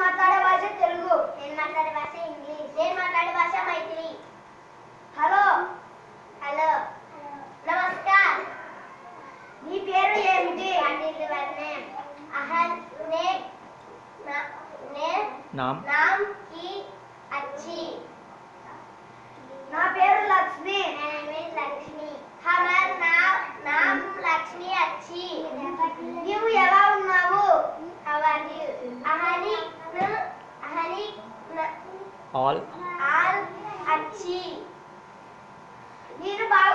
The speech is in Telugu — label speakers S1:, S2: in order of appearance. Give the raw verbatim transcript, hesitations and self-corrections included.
S1: మాట్లాడే భాష తెలుగు.
S2: నేను మాట్లాడే భాష ఇంగ్లీష్.
S1: నేను మాట్లాడే భాష మైథిలి. Hello
S2: hello
S1: namaskar. నీ పేరు ఏమిటి?
S2: అహన్ నే నే
S3: नाम
S2: नाम की अच्छी.
S1: నా పేరు Lakshmi.
S2: My name is Lakshmi.
S1: హమార్ నామ్
S2: नाम लक्ष्मी अच्छी.
S1: నీవు ఎలా ఉన్నావు?
S2: How are you? अहनी अहनी
S3: all
S2: all अच्छी.
S1: నేను బాగా